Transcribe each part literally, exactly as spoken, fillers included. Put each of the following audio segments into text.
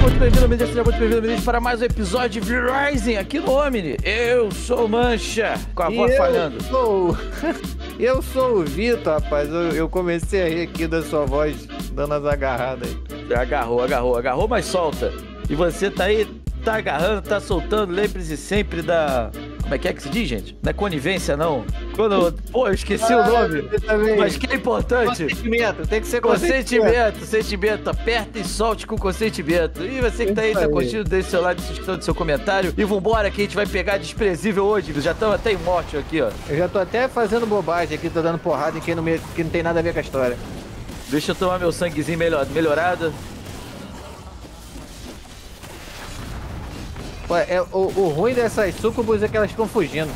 muito bem-vindo, Omni, seja muito bem-vindo, Omni, para mais um episódio de V-Rising aqui no Omni. Eu sou o Mancha, com a E voz eu falhando. Sou... eu sou o Vitor, rapaz. Eu, eu comecei a rir aqui da sua voz, dando as agarradas aí. Agarrou, agarrou, agarrou, mas solta. E você tá aí, tá agarrando, tá soltando, lembre-se sempre da... Como é que é que se diz, gente? Não é conivência, não. Quando... Pô, eu esqueci ah, o nome. Mas que é importante. Consentimento, tem que ser consentimento. Consentimento, sentimento. Aperta e solte com consentimento. E você que tá aí, tá curtindo, deixa o seu like, se inscreva no seu comentário. E vambora que a gente vai pegar desprezível hoje. Já estamos até em morte aqui, ó. Eu já tô até fazendo bobagem aqui, tô dando porrada em quem não, me... que não tem nada a ver com a história. Deixa eu tomar meu sanguezinho melhor... melhorado. Pô, é, o, o ruim dessas sucubus é que elas ficam fugindo.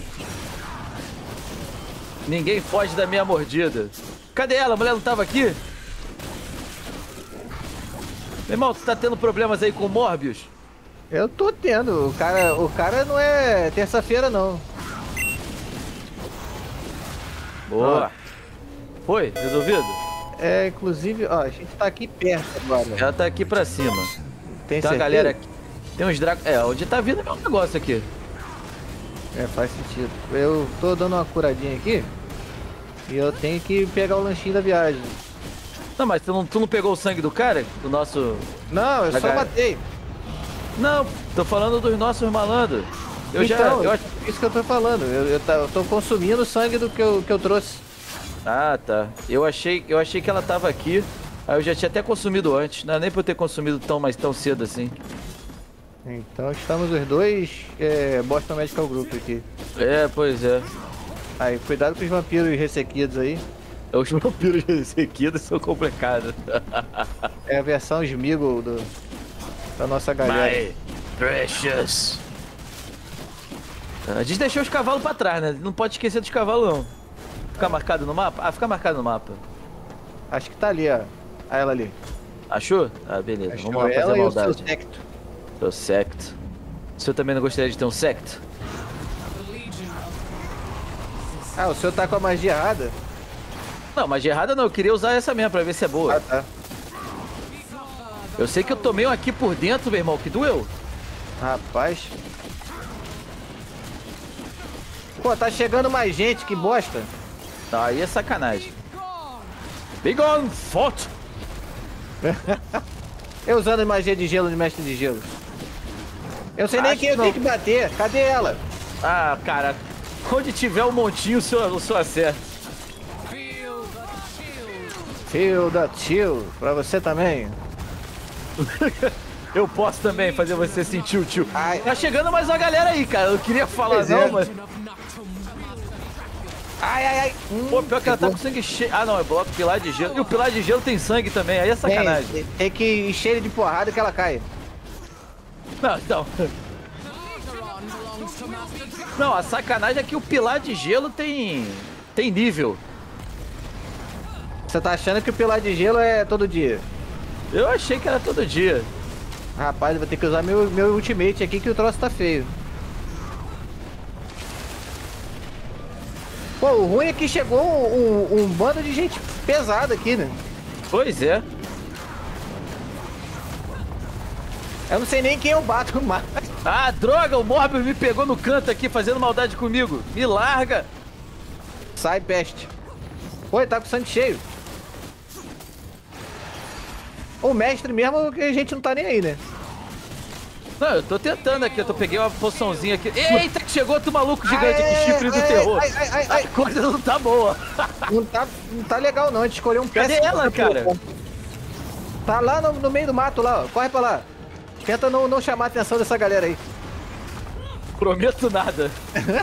Ninguém foge da minha mordida. Cadê ela? A mulher não tava aqui? Meu irmão, tu tá tendo problemas aí com o Morbius? Eu tô tendo. O cara, o cara não é terça-feira, não. Boa. Ah. Foi? Resolvido? É, inclusive, ó, a gente tá aqui perto agora. Ela tá aqui pra cima. Tem, Tem uma galera aqui. Tem uns dragões. É, onde tá vindo é um negócio aqui. É, faz sentido. Eu tô dando uma curadinha aqui. E eu tenho que pegar o lanchinho da viagem. Não, mas tu não, tu não pegou o sangue do cara? Do nosso... Não, eu da só gar... matei. Não, tô falando dos nossos malandros. Eu então, já... Eu... isso que eu tô falando. Eu, eu, eu tô consumindo o sangue do que eu, que eu trouxe. Ah, tá. Eu achei, eu achei que ela tava aqui. Aí eu já tinha até consumido antes. Não é nem pra eu ter consumido tão, mas tão cedo assim. Então estamos os dois é, Boston Medical Group aqui. É, pois é. Aí, cuidado com os vampiros ressequidos aí. Os vampiros ressequidos são complicados. É a versão Smeagol do, da nossa galera. My precious. A gente deixou os cavalos pra trás, né? Não pode esquecer dos cavalos, não. Ficar marcado no mapa? Ah, fica marcado no mapa. Acho que tá ali, ó. A ela ali. Achou? Ah, beleza. Acho Vamos lá ela fazer e maldade. o seu secto. Seu sect. O senhor também não gostaria de ter um sect? Ah, o senhor tá com a magia errada? Não, magia errada não. Eu queria usar essa mesmo pra ver se é boa. Ah, tá. Eu sei que eu tomei um aqui por dentro, meu irmão, que doeu. Rapaz. Pô, tá chegando mais gente, que bosta. Tá, aí é sacanagem. Be gone, foto! Eu usando magia de gelo de mestre de gelo. Eu sei nem Acho quem eu não. tenho que bater. Cadê ela? Ah, cara. Onde tiver um montinho, o senhor, o senhor acerta. Feel the chill. Pra você também. Eu posso também fazer você sentir o tio. Ai. Tá chegando mais uma galera aí, cara. Eu queria falar Pois não, é. mas... Ai, ai, ai. Hum, Pô, pior que ela tá com sangue cheio. Ah, não, é bloco pilar de gelo. E o pilar de gelo tem sangue também, aí é sacanagem. Tem, tem que encher ele de porrada que ela cai. Não, então... Não, a sacanagem é que o pilar de gelo tem... tem nível. Você tá achando que o pilar de gelo é todo dia? Eu achei que era todo dia. Rapaz, eu vou ter que usar meu, meu ultimate aqui que o troço tá feio. Pô, o ruim é que chegou um, um, um bando de gente pesada aqui, né? Pois é. Eu não sei nem quem eu bato mais. Ah, droga, o Morbius me pegou no canto aqui fazendo maldade comigo. Me larga. Sai, peste. Pô, ele tá com sangue cheio. O mestre mesmo, que a gente não tá nem aí, né? Não, eu tô tentando aqui, eu tô peguei uma poçãozinha aqui. Eita, que chegou outro maluco gigante Ai, com chifre do ai, terror. ai, ai, ai, ai. A coisa não tá boa. Não tá, não tá legal não, a gente escolheu um Cadê péssimo ela, cara? Tá lá no, no meio do mato lá, ó. Corre pra lá. Tenta não, não chamar a atenção dessa galera aí. Prometo nada.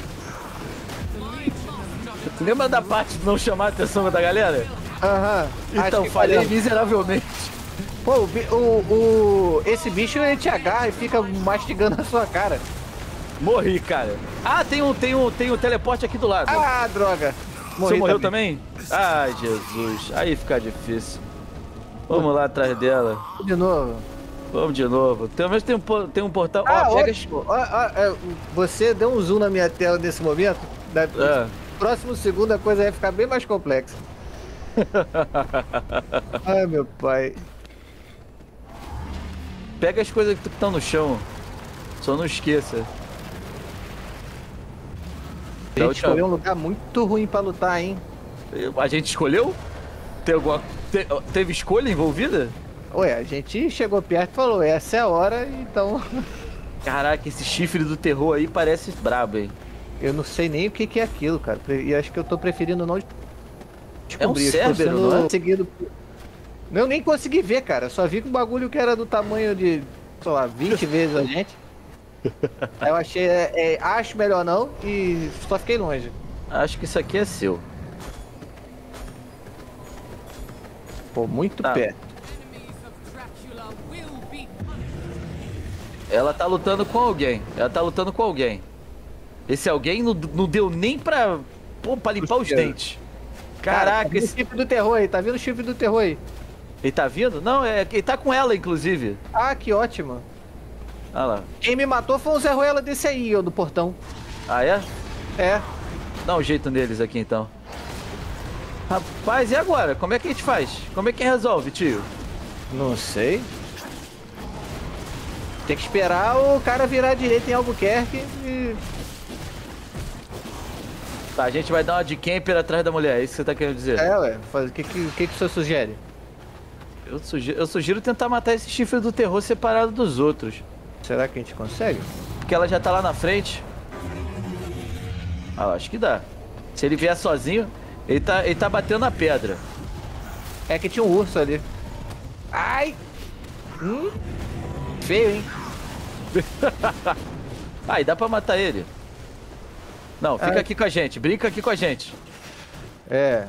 Lembra da parte de não chamar a atenção da galera? Aham. Então, falhei miseravelmente. Pô, o, bi- o, o- esse bicho ele te agarra e fica mastigando a sua cara. Morri, cara. Ah, tem um, tem um, tem um teleporte aqui do lado. Ah, droga. Você morreu também? Ai, Jesus. Aí fica difícil. Vamos lá atrás dela. De novo. Vamos de novo. Pelo menos tem um, po- tem um portal. Ah, Ó, pega... ótimo. Ó, ó, é, você deu um zoom na minha tela nesse momento. Da... É. Próximo segundo a coisa vai ficar bem mais complexa. Ai, meu pai. Pega as coisas que estão no chão. Só não esqueça. A gente escolheu um lugar muito ruim pra lutar, hein? A gente escolheu? Tem alguma... Te... Teve escolha envolvida? Ué, a gente chegou perto e falou, essa é a hora, então... Caraca, esse chifre do terror aí parece brabo, hein? Eu não sei nem o que, que é aquilo, cara. E acho que eu tô preferindo não descobrir. É um Cérbero, não é? Seguido... Eu nem consegui ver, cara. Só vi que o bagulho que era do tamanho de, sei lá, vinte vezes a gente. Aí eu achei, é, é, acho melhor não e só fiquei longe. Acho que isso aqui é seu. Pô, muito tá. perto. Ela tá lutando com alguém. Ela tá lutando com alguém. Esse alguém não, não deu nem pra, pô, pra limpar os dentes. Caraca, Cara, tá esse... o chifre do terror aí, tá vendo o chifre do terror aí? Ele tá vindo? Não, é, ele tá com ela, inclusive. Ah, que ótimo. Olha lá. Quem me matou foi um Zé Ruela desse aí, ó, do portão. Ah, é? É. Dá um jeito neles aqui, então. Rapaz, e agora? Como é que a gente faz? Como é que resolve, tio? Não sei. Tem que esperar o cara virar direito em Albuquerque e... Tá, a gente vai dar uma de camper atrás da mulher, é isso que você tá querendo dizer? É, ué. O que, que, que, que o senhor sugere? Eu sugiro, eu sugiro tentar matar esse chifre do terror separado dos outros. Será que a gente consegue? Porque ela já tá lá na frente. Ah, acho que dá. Se ele vier sozinho, ele tá, ele tá batendo na pedra. É que tinha um urso ali. Ai! Hum? Feio, hein? Ah, e dá pra matar ele. Não, fica Ai. aqui com a gente, brinca aqui com a gente. É.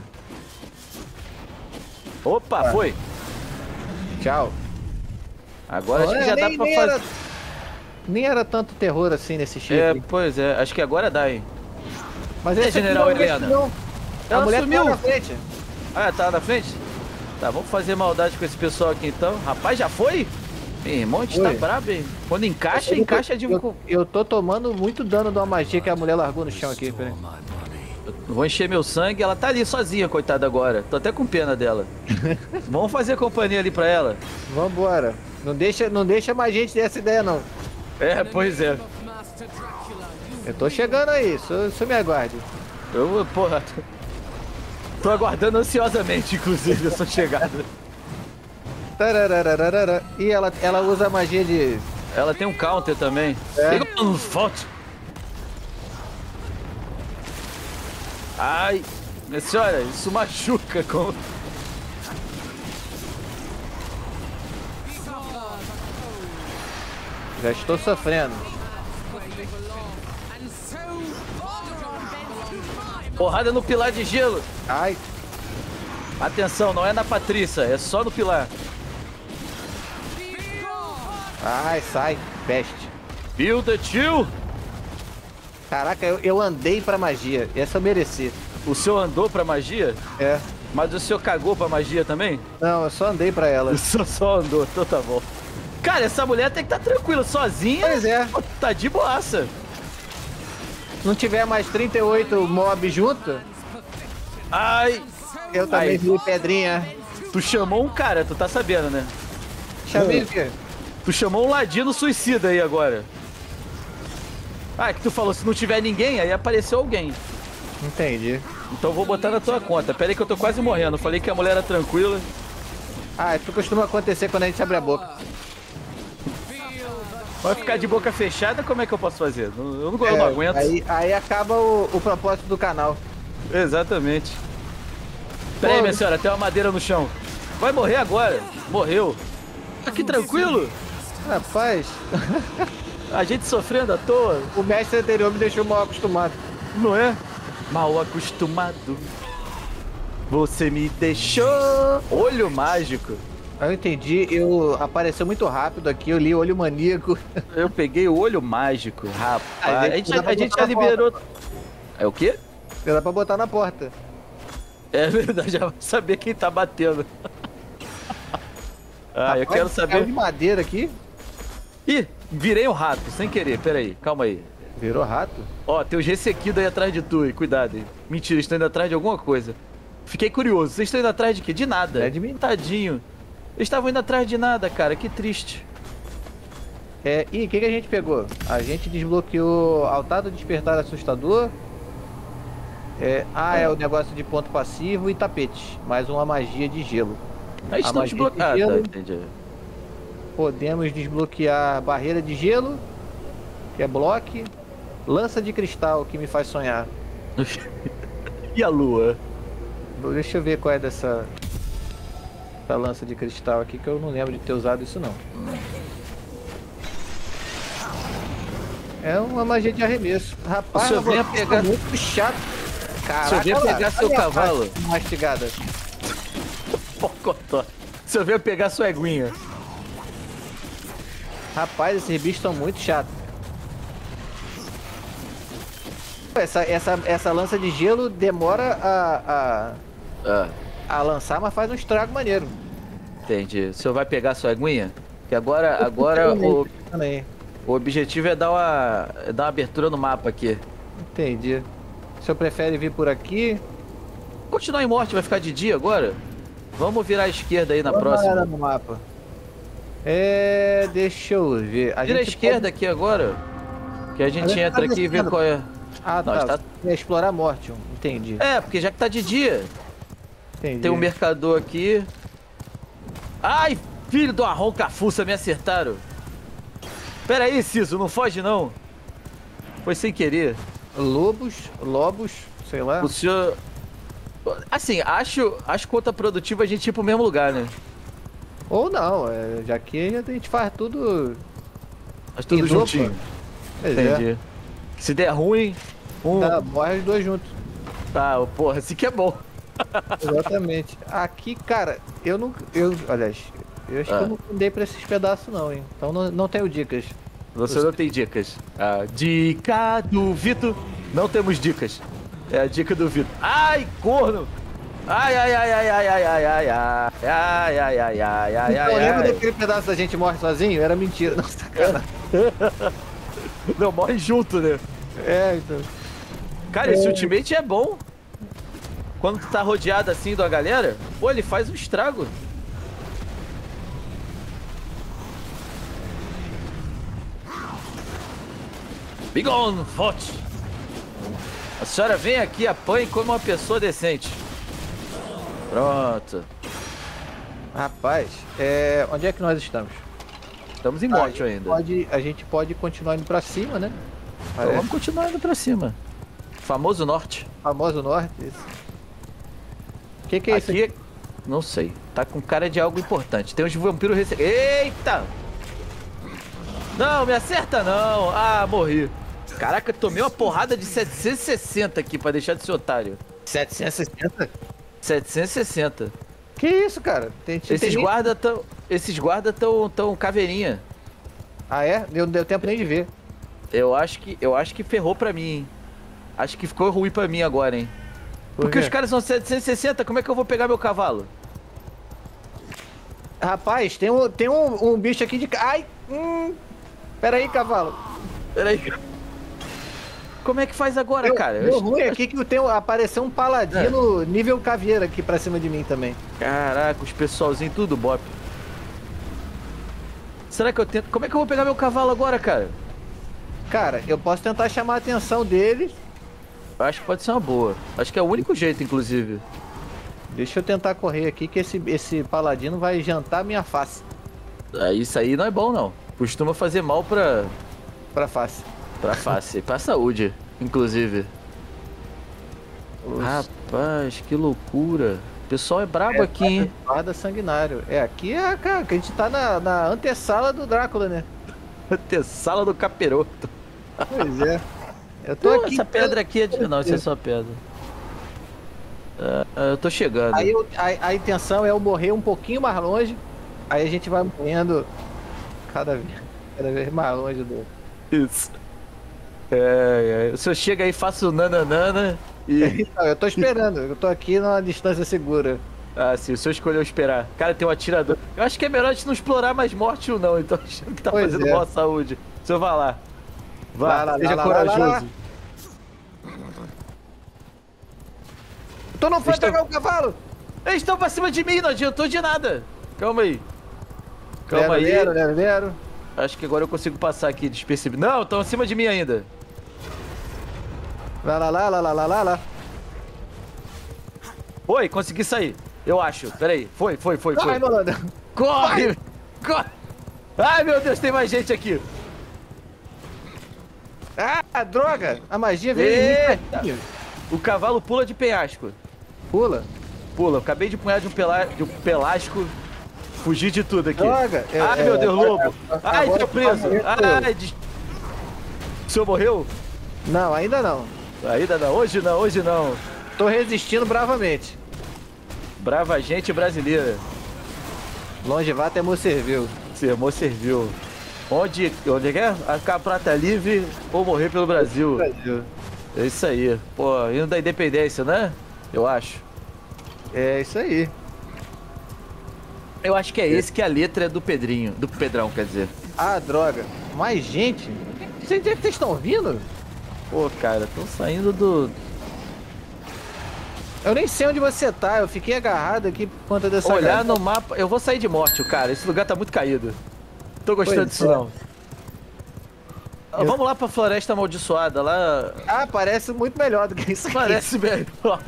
Opa, Ah. foi. Tchau. Agora acho Olha, que já nem, dá pra nem fazer. Era, nem era tanto terror assim nesse chifre. É, pois é, acho que agora dá, hein. Mas É, esse aqui General não é Helena? esse não. Ela A mulher sumiu. tá na frente. Ah, tá na frente? Tá, vamos fazer maldade com esse pessoal aqui então. Rapaz, já foi? Meu irmão, a gente tá Foi. brabo, hein? Quando encaixa, Eu- encaixa de... Eu, eu tô tomando muito dano de uma magia que a mulher largou no chão aqui, peraí. Eu vou encher meu sangue, ela tá ali sozinha, coitada agora. Tô até com pena dela. Vamos fazer companhia ali pra ela. Vambora. Não deixa, não deixa mais gente dessa ideia, não. É, pois é. Eu tô chegando aí, só, só me aguarde. Eu, porra... Tô aguardando ansiosamente, inclusive, a sua chegada. Tararararara. E ela, ela usa a magia de... Ela tem um counter também. É. Pega um foto. Ai, minha senhora, isso machuca. Como... Já estou sofrendo. Porrada no pilar de gelo. Ai, Atenção, não é na Patrícia, é só no pilar. ai, sai, peste. Build the chill. Caraca, eu, eu andei pra magia. Essa eu mereci. O senhor andou pra magia? É. Mas o senhor cagou pra magia também? Não, eu só andei pra ela. O senhor só andou, então tá bom. Cara, essa mulher tem que estar tranquila, sozinha. Pois é. Tá de boaça. Não tiver mais trinta e oito mobs junto, Ai, eu também Ai. vi pedrinha. tu chamou um cara, tu tá sabendo, né? Chamei o quê? Tu chamou um ladino suicida aí agora. Ah, que tu falou, se não tiver ninguém, aí apareceu alguém. Entendi. Então eu vou botar na tua conta. Pera aí que eu tô quase morrendo. Falei que a mulher era tranquila. Ah, isso costuma acontecer quando a gente abre a boca. Vai ficar de boca fechada, como é que eu posso fazer? Eu não, eu não, eu não É, aguento. Aí, aí acaba o, o propósito do canal. Exatamente. Pera aí, Pô, minha senhora, tem uma madeira no chão. Vai morrer agora. Morreu. Aqui tranquilo. Rapaz, A gente sofrendo à toa, o mestre anterior me deixou mal acostumado. não é? Mal acostumado. Você me deixou. Olho mágico. Eu entendi, eu apareceu muito rápido aqui, eu li olho maníaco. Eu peguei o olho mágico, rapaz. A A gente gente, dá pra a gente botar já na liberou. É o quê? Dá pra botar na porta. É verdade, já vai saber quem tá batendo. Ah, eu Rapaz, quero caiu saber. de madeira aqui. Ih, virei um rato, sem querer. Pera aí, calma aí. Virou rato? Ó, tem os ressequidos aí atrás de tu, e cuidado aí. Mentira, estão indo atrás de alguma coisa. Fiquei curioso, vocês estão indo atrás de quê? De nada. É de mim. Tadinho. Eles estavam indo atrás de nada, cara, que triste. É, e o que, que a gente pegou? A gente desbloqueou Altar do Despertar Assustador. É, ah, é o negócio de ponto passivo e tapete. Mais uma magia de gelo. A gente A não magia desbloqueia. de Ah, gelo. tá, entendi. Podemos desbloquear barreira de gelo, que é bloco. Lança de cristal, que me faz sonhar. E a lua? Deixa eu ver qual é dessa, essa lança de cristal aqui, que eu não lembro de ter usado isso não. É uma magia de arremesso. Rapaz, O senhor venha vocês pegar- são muito chato. Caraca, O senhor venha olha lá, pegar seu olha a cavalo. parte mastigada. Pocotó. Se eu vier pegar sua eguinha. Rapaz, esses bichos são muito chatos. Essa, essa, essa lança de gelo demora a, Ah, a, a lançar, mas faz um estrago maneiro. entendi. O senhor vai pegar sua eguinha? Que agora, agora o, Também. o objetivo é dar uma, é dar uma abertura no mapa aqui. Entendi. O senhor prefere vir por aqui? Continuar em morte, vai ficar de dia agora? Vamos virar à esquerda aí na Vamos dar uma olhada próxima. no mapa. É, deixa eu ver. A Vira à gente esquerda aqui agora. Que a gente A gente entra tá aqui e vê descendo. qual é. pode- Ah, Nós tá. tá- É explorar Mortium. Entendi. É, porque já que tá de dia, Entendi. tem um mercador aqui. Ai, filho do arronca fuça, me acertaram. Pera aí, Ciso, não foge não. Foi sem querer. Lobos, lobos, sei lá. O senhor... Assim, acho, acho contraprodutivo a gente ir pro mesmo lugar, né? Ou não, é, já que a gente faz tudo. Mas tudo Em juntinho. dupla. Pois Entendi. Se der ruim, um... é. Tá, morre os dois juntos. Tá, porra, assim que é bom. Exatamente. Aqui, cara, eu não. Eu, aliás, eu acho Ah. que eu não andei pra esses pedaços, não, hein? Então não, não tenho dicas. Você não tem dicas. A dica do Vitor. Não temos dicas. É a dica do Vitor. Ai, corno! Ai, ai, ai, ai, ai, ai, ai, ai, ai, ai, ai, ai, ai, ai, Então, ai, lembra ai. daquele pedaço da gente morre sozinho? Era mentira. Não, sacanagem. Não, morre junto, né? É, então. Cara, esse ultimate é bom. Quando tu tá rodeado assim da galera, pô, ele faz um estrago. Begone, vote! A senhora vem aqui, apanhe como uma pessoa decente. Pronto. Rapaz, é, onde é que nós estamos? Estamos em Ah, morte a gente ainda. Pode, a gente pode continuar indo pra cima, né? Então Parece. vamos continuar indo pra cima. Famoso norte. Famoso norte. Isso. O que, que é isso Aqui, aqui? não sei. Tá com cara de algo importante. Tem uns vampiros rece... Eita! Não, me acerta não. Ah, morri. Caraca, tomei uma porrada de setecentos e sessenta aqui pra deixar de ser otário. setecentos e sessenta? setecentos e sessenta. Que isso, cara? Tem, tem Esses nem- guarda tão... Esses guarda tão, tão caveirinha. Ah, é? Não deu tempo nem de ver. Eu acho que, eu acho que ferrou pra mim, hein? Acho que ficou ruim pra mim agora, hein? Por Porque quê? os caras são setecentos e sessenta, como é que eu vou pegar meu cavalo? Rapaz, tem um, tem um, um bicho aqui de. ca- Ai! Hum, pera aí, cavalo. Peraí. Como é que faz agora, Deu, cara? deu Eu- ruim aqui que tem, um- apareceu um paladino nível caveira aqui pra cima de mim também. Caraca, os pessoalzinho tudo bop. Será que eu tento... Como é que eu vou pegar meu cavalo agora, cara? Cara, eu posso tentar chamar a atenção deles. Eu acho que pode ser uma boa. Acho que é o único jeito, inclusive. Deixa eu tentar correr aqui que esse, esse paladino vai jantar minha face. Ah, isso aí não é bom, não. Costuma fazer mal pra, Pra face. pra face. Pra saúde, inclusive. Os- Rapaz, que loucura. O pessoal é brabo É, aqui, hein? Guarda sanguinário. É, aqui é, cara, que a gente tá na, na antessala do Drácula, né? Sala do capiroto. Pois é. Eu tô Pô, aqui. essa pedra aqui é de... Não, isso é só pedra. Ah, ah, eu tô chegando. Aí eu- a, a intenção é eu morrer um pouquinho mais longe. Aí a gente vai morrendo cada vez, cada vez mais longe do. Isso. É, é. Se eu chego aí, faço nananana e... Então, eu tô esperando, eu tô aqui numa distância segura. Ah, sim, o senhor escolheu esperar. Cara, tem um atirador. Eu acho que é melhor a gente não explorar mais morte ou não, então achando que tá Pois fazendo é. mal à saúde. O senhor vai lá. Vá, Vai lá, seja lá, lá, lá, corajoso. lá, lá. Tu não foi Estou- pegar o cavalo? Eles estão pra cima de mim, não adiantou de nada. Calma aí. Calma Lero, aí. lero, lero, lero. Acho que agora eu consigo passar aqui despercebido. Não, estão acima de mim ainda. Lá, lá, lá, lá, lá, lá, lá, lá. Oi, consegui sair. Eu acho. Peraí. Foi, foi, foi, foi. Ai, Molanda. Corre! Corre! Ai, meu Deus, tem mais gente aqui. Ah, droga! A magia veio Eita. em mim. O cavalo pula de penhasco. Pula. Pula. Eu acabei de punhar de um, pela... de um pelasco. Fugir de tudo aqui. Droga! É, Ai, é, meu Deus, agora- lobo. agora- Ai, agora tô preso. eu tô morrendo. Ai, des... O senhor morreu? Não, ainda não. Ainda não. Hoje não, hoje não. Tô resistindo bravamente. Brava gente brasileira. Longe vá até serviu. Sermão serviu. Onde, onde é? A prata livre ou morrer pelo Brasil. Brasil. É isso aí. Pô, indo da independência, né? Eu acho. É isso aí. Eu acho que é esse que a letra é do Pedrinho. Do Pedrão, quer dizer. Ah, droga. Mais gente? Vocês vocês estão ouvindo? Pô, cara, estão saindo do... Eu nem sei onde você tá, eu fiquei agarrado aqui por conta dessa... Olhar garota. no mapa... Eu vou sair de morte, cara. Esse lugar tá muito caído. Tô gostando Pois disso, é. não. Ah, Vamos lá pra Floresta Amaldiçoada. Lá Ah, parece muito melhor do que isso aqui. parece melhor.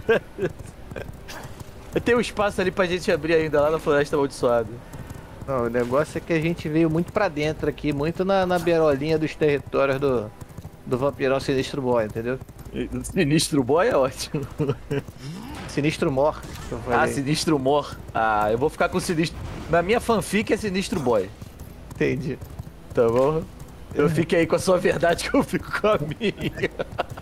Tem um espaço ali pra gente abrir ainda, lá na Floresta Amaldiçoada. Não, o negócio é que a gente veio muito pra dentro aqui, muito na, na beirolinha dos territórios do, do vampirão Sinistro Boy, entendeu? Sinistro Boy é ótimo. Sinistro Mor, que eu Ah, falei. Sinistro Mor. Ah, eu vou ficar com Sinistro... Na minha fanfic é Sinistro Boy. Entendi. Tá bom? Eu fiquei aí com a sua verdade que eu fico com a minha.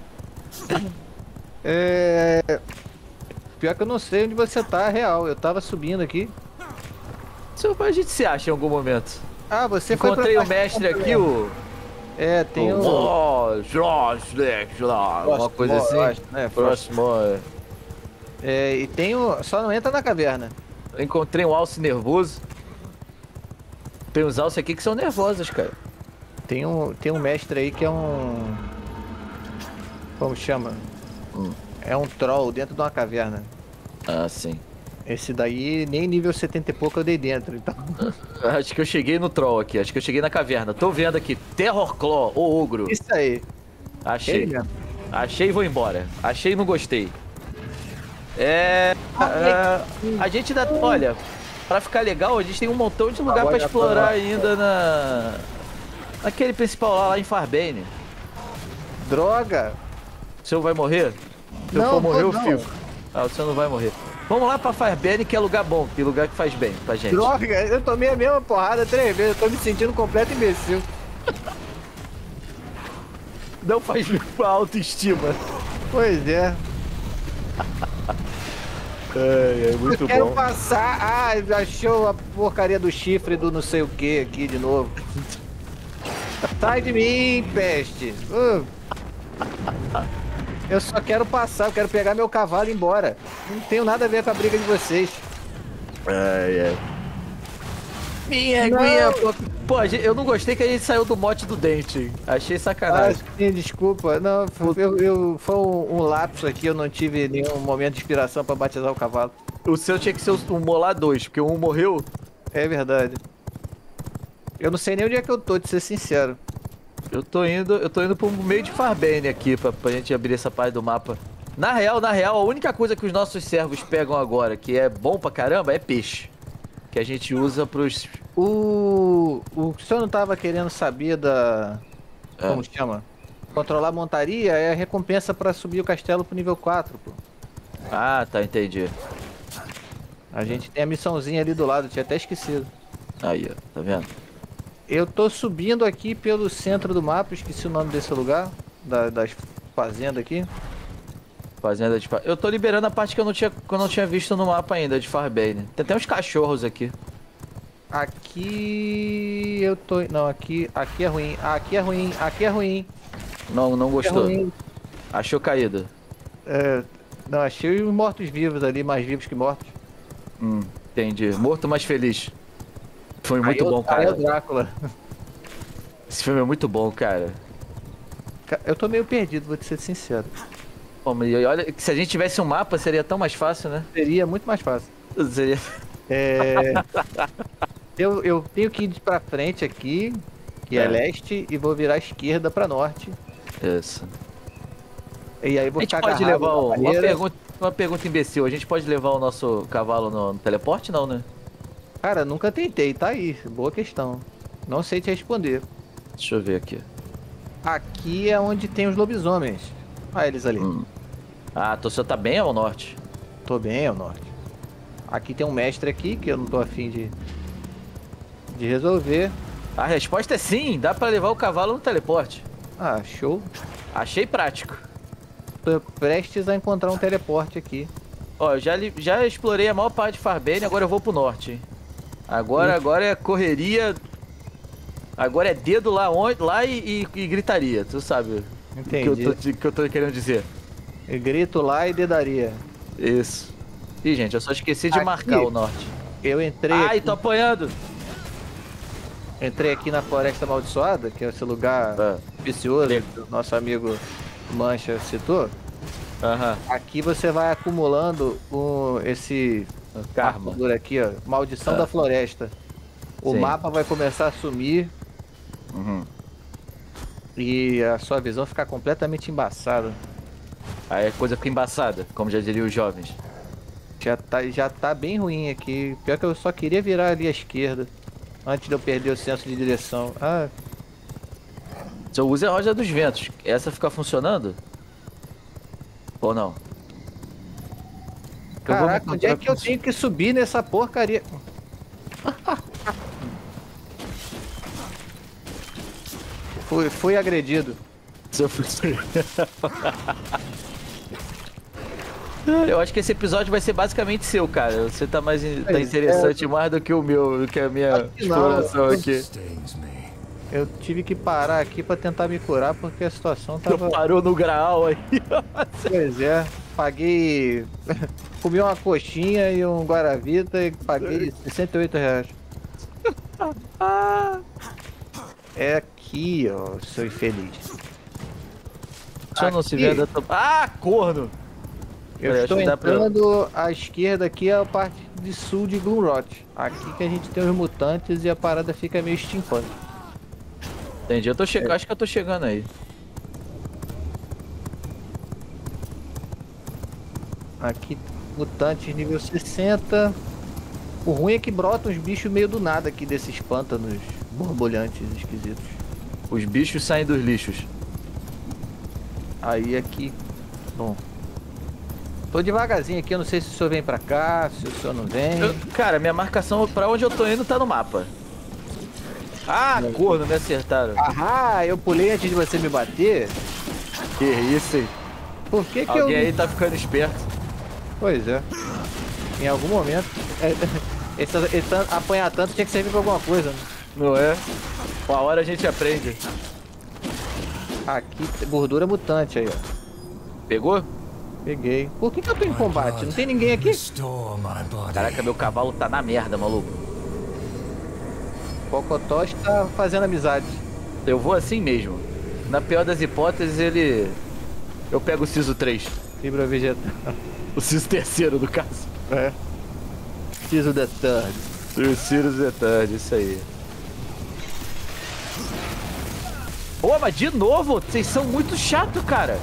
É... Pior que eu não sei onde você tá, real. Eu tava subindo aqui. Isso a gente se acha em algum momento. Ah, você Encontrei foi o mestre aqui, o... É, tem o... Oh, Jorge, lá, uma coisa Mor, eu assim. acho, né? Próximo. é. É, e tem o... Só não entra na caverna. Eu encontrei um alce nervoso. Tem uns alces aqui que são nervosos, cara. Tem um, tem um mestre aí que é um... Como chama? Hum. É um troll dentro de uma caverna. Ah, sim. Esse daí, nem nível setenta e pouco eu dei dentro, então... Acho que eu cheguei no troll aqui, acho que eu cheguei na caverna. Tô vendo aqui, Terror Claw, o ogro. Isso aí. Achei. Ele mesmo. Achei e vou embora. Achei e não gostei. É... ah, a gente dá... Olha, pra ficar legal, a gente tem um montão de lugar pra Agora explorar pra- ainda na... Naquele principal lá, lá em Farbane. Droga! O senhor vai morrer? Se eu Não, for morrer, vou eu não. fico. Ah, o senhor não vai morrer. Vamos lá pra Farbane, que é lugar bom, que é lugar que faz bem pra gente. Droga, eu tomei a mesma porrada três vezes, eu tô me sentindo completo imbecil. Não faz bem pra autoestima. Pois é. É, é muito eu quero bom. passar. Ah, achou a porcaria do chifre do não sei o que aqui de novo. Sai de mim, peste. Uh. Eu só quero passar, eu quero pegar meu cavalo e ir embora. Não tenho nada a ver com a briga de vocês. Ai, ai. Minha Não. aguinha, pô. Pô, a gente- eu não gostei que a gente saiu do mote do dente. Achei Ah, sacanagem. sim, desculpa. Não, eu, eu- foi um, um lapso aqui, eu não tive nenhum momento de inspiração pra batizar o cavalo. O seu tinha que ser o Molar dois, porque um morreu. É verdade. Eu não sei nem onde é que eu tô, de ser sincero. Eu tô indo, eu tô indo pro meio de Farbane aqui, pra, pra gente abrir essa parte do mapa. Na real, na real, a única coisa que os nossos servos pegam agora, que é bom pra caramba, é peixe. Que a gente usa pros... O, o senhor não tava querendo saber da... É. Como chama? Controlar a montaria é a recompensa pra subir o castelo pro nível quatro, pô. Ah, tá, entendi. A gente tem a missãozinha ali do lado, tinha até esquecido. Aí, ó, tá vendo? Eu tô subindo aqui pelo centro do mapa, esqueci o nome desse lugar, da- das fazendas aqui. Fazenda de... Fa- Eu tô liberando a parte que eu não tinha, que eu não tinha visto no mapa ainda, de Farbane. Tem até uns cachorros aqui. Aqui eu tô... Não, aqui, aqui é ruim, aqui é ruim, aqui é ruim. Não, não Aqui é gostou. ruim. Achou caído. É, não, achei os mortos-vivos ali, mais vivos que mortos. Hum, entendi. Morto, mas feliz. Foi Aí muito eu- bom, aí é cara. o Drácula. Esse filme é muito bom, cara. Ca- Eu tô meio perdido, vou te ser sincero. Pô, mas olha, que se a gente tivesse um mapa, seria tão mais fácil, né? Seria muito mais fácil. Seria... É... eu, eu tenho que ir pra frente aqui. que é, é leste, e vou virar esquerda pra norte. Isso. E aí vou a gente ficar pode levar o... uma, pergunta, uma pergunta imbecil. A gente pode levar o nosso cavalo no, no teleporte, não, né? Cara, nunca tentei, tá aí. Boa questão. Não sei te responder. Deixa eu ver aqui. Aqui é onde tem os lobisomens. Olha eles ali. Hum. Ah, tu só tá bem ao norte? Tô bem ao norte. Aqui tem um mestre aqui, que eu não tô afim de, de resolver. A resposta é sim, dá pra levar o cavalo no teleporte. Ah, show. Achei prático. Tô prestes a encontrar um teleporte aqui. Ó, eu já, já explorei a maior parte de Farbane, agora eu vou pro norte, hein? Agora, agora é correria. Agora é dedo lá, onde, lá e, e, e gritaria, tu sabe. Entendi. O que eu, tô, que eu tô querendo dizer. Eu grito lá e dedaria. Isso. Ih, gente, eu só esqueci de aqui, marcar o norte. Eu entrei. Ai, aqui, tô apanhando. Entrei aqui na Floresta Amaldiçoada, que é esse lugar ah. vicioso que o nosso amigo Mancha citou. Aham. Aqui você vai acumulando um, esse karma por aqui, ó, maldição ah. da floresta. O Sim. mapa vai começar a sumir. Uhum. E a sua visão ficar completamente embaçada. Aí a coisa fica embaçada, como já diriam os jovens. Já tá, já tá bem ruim aqui. Pior que eu só queria virar ali à esquerda. Antes de eu perder o senso de direção. Ah. Se eu uso a roda dos ventos, essa fica funcionando? Ou não? Caraca, onde é que eu tenho que subir nessa porcaria? fui, fui agredido. Eu, fui... eu acho que esse episódio vai ser basicamente seu, cara. Você tá mais in... tá interessante é. mais do que o meu, do que a minha que exploração não. aqui. Eu tive que parar aqui pra tentar me curar porque a situação tava... Tu parou no graal aí. Pois é, paguei... Comi uma coxinha e um guaravita e paguei sessenta e oito reais. É aqui, ó, seu infeliz. Se eu não se ver... Tô... Ah, corno! Eu Pera, estou entrando pra... à esquerda aqui, é a parte de sul de Gloomrot. Aqui que a gente tem os mutantes e a parada fica meio steampunk. Entendi, eu tô che... é. acho que eu tô chegando aí. Aqui, mutantes nível sessenta. O ruim é que brotam uns bichos meio do nada aqui desses pântanos borbulhantes esquisitos. Os bichos saem dos lixos. Aí aqui... Bom... Tô devagarzinho aqui, eu não sei se o senhor vem pra cá, se o senhor não vem. Eu, cara, minha marcação pra onde eu tô indo tá no mapa. Ah, não. Corno, me acertaram. Ah, eu pulei antes de você me bater? Que isso, hein? Por que que Alguém eu... aí tá ficando esperto. Pois é. Em algum momento... É, esse, esse, apanhar tanto tinha que servir pra alguma coisa, né? Não é? Uma hora a gente aprende. Aqui, gordura mutante aí, ó. Pegou? Peguei. Por que que eu tô em combate? Não tem ninguém aqui? Caraca, meu cavalo tá na merda, maluco. O Pocotó está fazendo amizade. Eu vou assim mesmo. Na pior das hipóteses, ele... Eu pego o Siso três. Fibra vegetal. O Siso terceiro, no caso. É. Siso the third. O Siso the third, isso aí. Pô, mas de novo, vocês são muito chato, cara.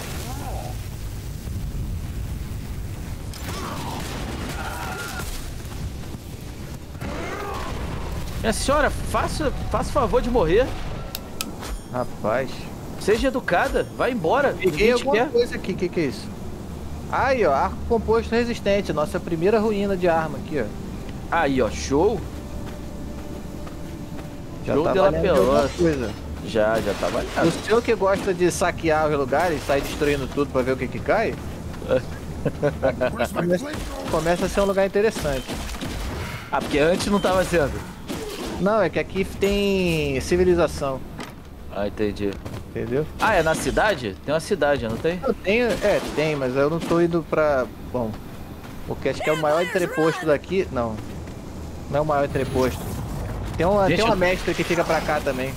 Minha senhora, faça, faça favor de morrer. Rapaz. Seja educada, vai embora. Peguei alguma quer. coisa aqui, o que que é isso? Aí, ó, arco composto resistente, nossa primeira ruína de arma aqui, ó. Aí, ó, show. Já show tá dela pela coisa. Já, já tá valendo. O senhor que gosta de saquear os lugares, sair destruindo tudo pra ver o que que cai? começa, começa a ser um lugar interessante. Ah, porque antes não tava sendo. Não, é que aqui tem civilização. Ah, entendi. Entendeu? Ah, é na cidade? Tem uma cidade, não tem? Eu tenho, é, tem, mas eu não tô indo pra... Bom, porque acho que é o maior entreposto daqui. Não, não é o maior entreposto. Tem uma, Gente, tem uma mestre que fica pra cá também.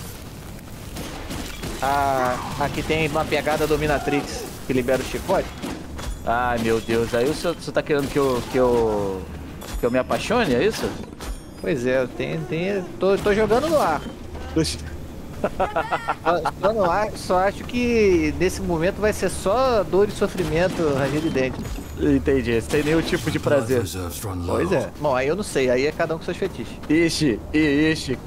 Ah, aqui tem uma pegada dominatrix que libera o chicote. Ai, meu Deus, aí o senhor, o senhor tá querendo que eu, que eu... que eu me apaixone, é isso? Pois é, eu tenho, tenho, tô, tô jogando no ar. Só, só, não acho, só acho que nesse momento vai ser só dor e sofrimento, ranger de dente. Entendi, você tem nenhum tipo de prazer. Pois é. Bom, aí eu não sei, aí é cada um com seus fetiches. Ixi, ixi.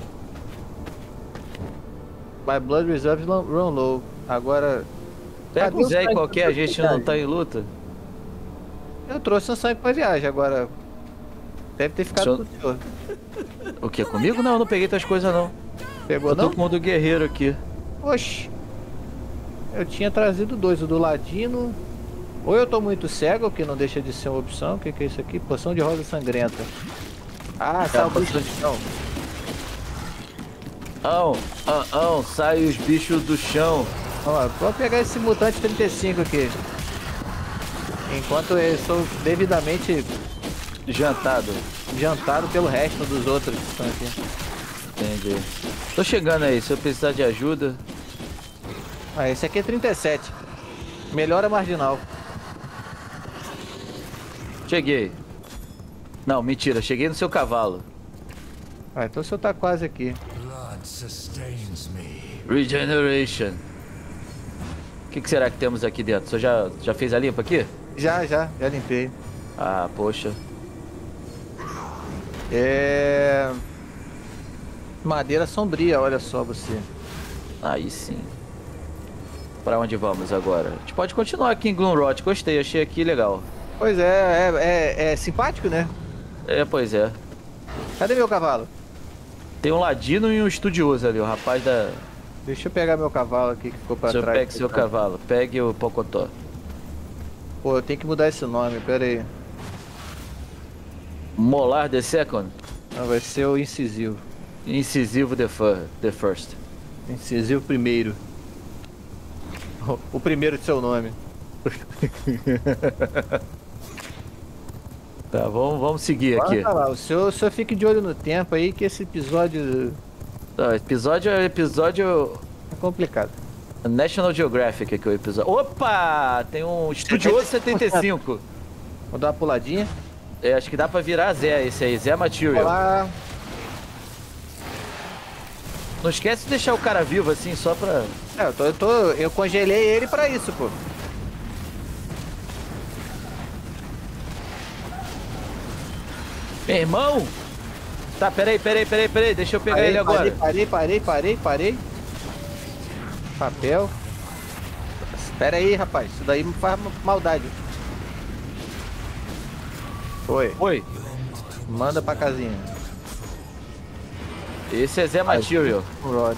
My blood reserves run low. Agora... Pega o Zé e qualquer, a gente não tá em luta. Eu trouxe um sangue pra viagem, agora... Deve ter ficado Senhor... com o senhor. O que, comigo? Não, eu não peguei tuas coisas não. Pegou eu tô não? com o do guerreiro aqui. Oxi. Eu tinha trazido dois, o do ladino. Ou eu tô muito cego, que não deixa de ser uma opção. O que, que é isso aqui? Poção de rosa sangrenta. Ah, é, sai o poção bicho de chão. Ão, ão, ão, sai os bichos do chão. Ó, vou pegar esse mutante trinta e cinco aqui. Enquanto eu sou devidamente jantado. Jantado pelo resto dos outros que estão aqui. Entendi. Tô chegando aí, se eu precisar de ajuda. Ah, esse aqui é trinta e sete. Melhora marginal. Cheguei. Não, mentira, cheguei no seu cavalo. Ah, então o senhor tá quase aqui. Regeneration. O que, que será que temos aqui dentro? O senhor já, já fez a limpa aqui? Já, já, já limpei. Ah, poxa. É... Madeira sombria, olha só você. Aí sim. Pra onde vamos agora? A gente pode continuar aqui em Gloomrot. Gostei, achei aqui legal. Pois é, é, é, é simpático, né? É, pois é. Cadê meu cavalo? Tem um ladino e um estudioso ali, o rapaz da... Deixa eu pegar meu cavalo aqui que ficou pra Deixa trás. Pegue seu cavalo, pegue o Pocotó. Pô, eu tenho que mudar esse nome, pera aí. Molar the Second? Não, vai ser o incisivo. Incisivo the, fir the First. Incisivo primeiro. O primeiro de seu nome. Tá, vamos, vamos seguir Bora aqui. lá, o senhor, o senhor fique de olho no tempo aí que esse episódio... Tá, episódio é episódio... É complicado. National Geographic aqui o episódio. Opa! Tem um estudioso setenta e cinco. Vou dar uma puladinha. É, acho que dá pra virar Zé esse aí, Zé Material. Olá. Não esquece de deixar o cara vivo assim, só pra... É, eu, tô, eu, tô, eu congelei ele pra isso, pô. Meu irmão! Tá, peraí, peraí, peraí, peraí, deixa eu pegar Parei, ele agora. Parei, parei, parei, parei, Papel. Espera aí, rapaz, isso daí faz maldade. Oi. Oi. Manda pra casinha. Esse é Zé Material. Rod.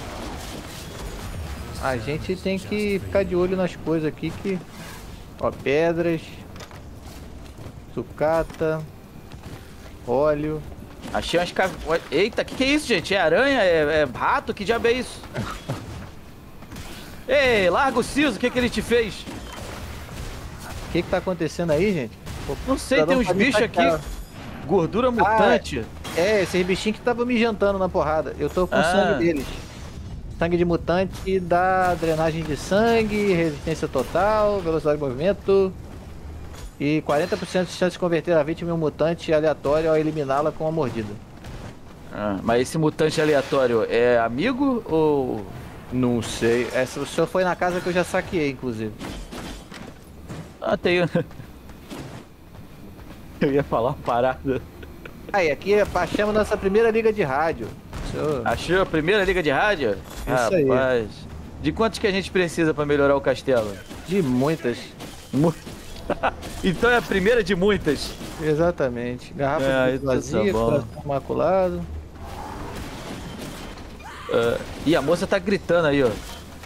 A gente tem que ficar de olho nas coisas aqui que... Ó, pedras. Sucata. Óleo. Achei umas cav... Eita, que que é isso, gente? É aranha? É, é rato? Que diabo é isso? Ei, larga o siso, o que que ele te fez? O que que tá acontecendo aí, gente? Pô, não sei, tem uns bichos aqui. Gordura mutante. Ah, é, esses bichinhos que estavam me jantando na porrada. Eu tô com ah. sangue deles. Sangue de mutante dá drenagem de sangue, resistência total, velocidade de movimento e quarenta por cento de chance de converter a vítima em um mutante aleatório ao eliminá-la com uma mordida. Ah, mas esse mutante aleatório é amigo ou... Não sei. Essa, o senhor foi na casa que eu já saqueei, inclusive. Ah, tem... Eu ia falar uma parada. Aí, aqui achamos nossa primeira liga de rádio. Senhor... Achou a primeira liga de rádio? Isso aí. Rapaz, de quantos que a gente precisa pra melhorar o castelo? De muitas. Mu... Então é a primeira de muitas. Exatamente. Garrafa é, de vazia, tá coração imaculado. Uh, e a moça tá gritando aí, ó.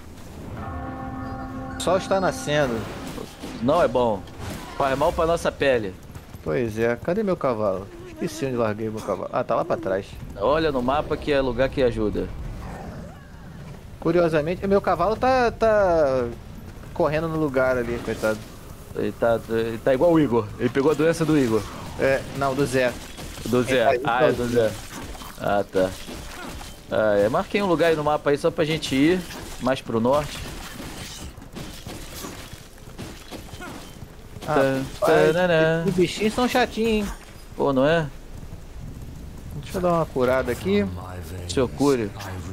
O sol está nascendo. Não é bom. Faz mal pra nossa pele. Pois é. Cadê meu cavalo? Esqueci onde larguei meu cavalo. Ah, tá lá pra trás. Olha no mapa que é lugar que ajuda. Curiosamente, meu cavalo tá, tá correndo no lugar ali, coitado. Ele tá, ele tá igual o Igor. Ele pegou a doença do Igor. É, não, do Zé. Do Zé. Ah, é do Zé. Ah, tá. Ah, é. Marquei um lugar aí no mapa aí só pra gente ir mais pro norte. Ah, pai, os bichinhos são chatinhos, hein? Pô, não é? Deixa eu dar uma curada aqui. Seu Cúrio.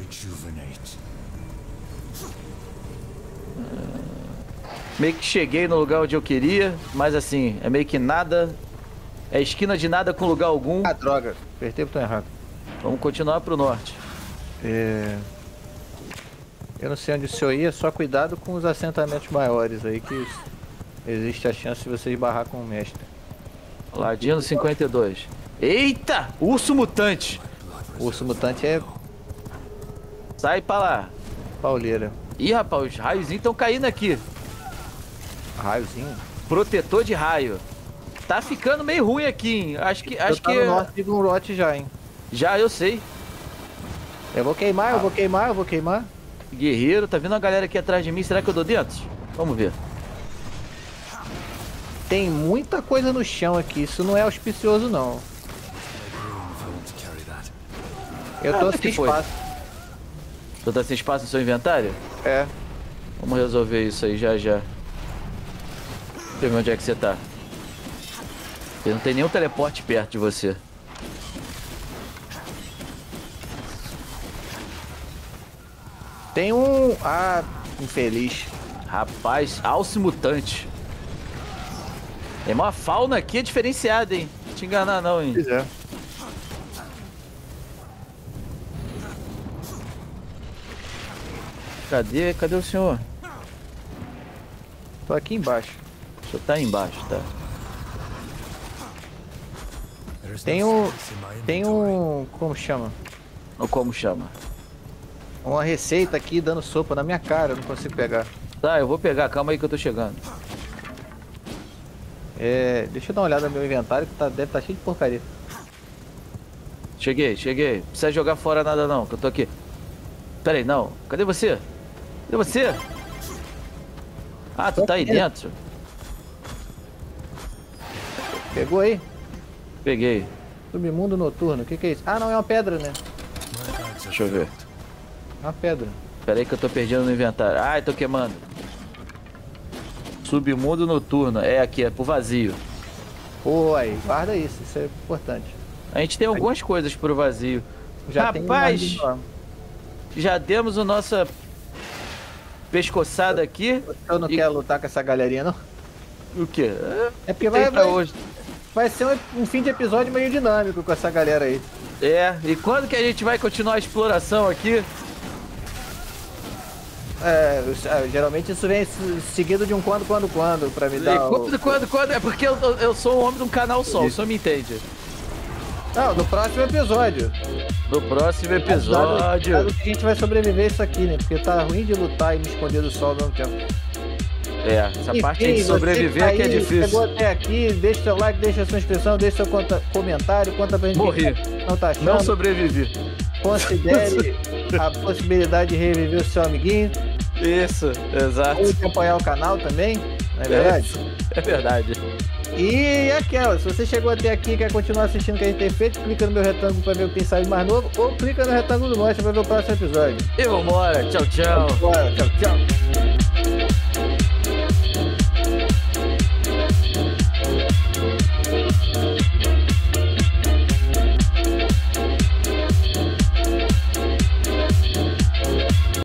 Meio que cheguei no lugar onde eu queria, mas assim, é meio que nada. É esquina de nada com lugar algum. Ah, droga. Apertei o botão errado. Vamos continuar pro norte. É... Eu não sei onde o senhor ia, só cuidado com os assentamentos maiores aí, que existe a chance de você esbarrar com o mestre. Ladino cinquenta e dois. Eita! Urso mutante! O urso mutante é Sai pra lá. pauleira. Ih, rapaz, os raiozinhos estão caindo aqui. Raiozinho. Protetor de raio. Tá ficando meio ruim aqui, hein? Acho que... Acho eu tô que... no norte de Gunrot já, hein. Já, eu sei. Eu vou queimar, Ah. eu vou queimar, eu vou queimar. Guerreiro, tá vindo uma galera aqui atrás de mim. Será que eu dou dentro? Vamos ver. Tem muita coisa no chão aqui, isso não é auspicioso não. Eu tô Ah, que sem foi? espaço. Tu tá sem espaço no seu inventário? É. Vamos resolver isso aí já já. Deixa eu ver onde é que você tá. Porque não tem nenhum teleporte perto de você. Tem um... Ah, infeliz. Rapaz, alce mutante. Tem uma fauna aqui é diferenciada, hein? Não te enganar não, hein? Pois é. Cadê? Cadê o senhor? Tô aqui embaixo. O senhor tá aí embaixo, tá? Tem um... Tem um... Como chama? Ou como chama? Uma receita aqui dando sopa na minha cara, eu não consigo pegar. Tá, eu vou pegar. Calma aí que eu tô chegando. É... Deixa eu dar uma olhada no meu inventário que tá... deve estar cheio de porcaria. Cheguei, cheguei. Não precisa jogar fora nada não, que eu tô aqui. Pera aí, não. Cadê você? Cadê você? Ah, tu tá aí dentro? Pegou aí? Peguei. Submundo noturno, o que que é isso? Ah, não, é uma pedra, né? Deixa eu ver. É uma pedra. Pera aí que eu tô perdendo no inventário. Ai, tô queimando. Submundo noturno. É aqui, é pro vazio. Pô, aí, guarda isso, isso é importante. A gente tem algumas coisas pro vazio. Já Rapaz, tem uma... já demos a nossa pescoçada aqui. Eu não E- quero lutar com essa galerinha, não. O quê? É porque Tem vai, pra vai, hoje. vai ser um, um fim de episódio meio dinâmico com essa galera aí. É, e quando que a gente vai continuar a exploração aqui? É, os- ah, geralmente isso vem se- seguido de um quando, quando, quando, pra me E dar o... quando, quando, quando? É porque eu, eu- eu sou um homem de um canal só, o senhor me entende. Não, no próximo episódio. No próximo Dado, episódio. dado que a gente vai sobreviver isso aqui, né? Porque tá ruim de lutar e me esconder do sol ao mesmo tempo. É, essa Enfim, parte aí de você sobreviver tá é que é aí, difícil. Chegou até aqui, deixa seu like, deixa sua inscrição, deixa seu conta- comentário, conta pra gente Morri. o que não tá achando. Não sobrevivi. Considere a possibilidade de reviver o seu amiguinho. Isso, exato. Ou de apoiar o canal também, não é verdade? É verdade. E aquela, se você chegou até aqui e quer continuar assistindo o que a gente tem feito, clica no meu retângulo pra ver o que tem saído mais novo, ou clica no retângulo do norte pra ver o próximo episódio. E vambora. Tchau, tchau. Bora, tchau, tchau.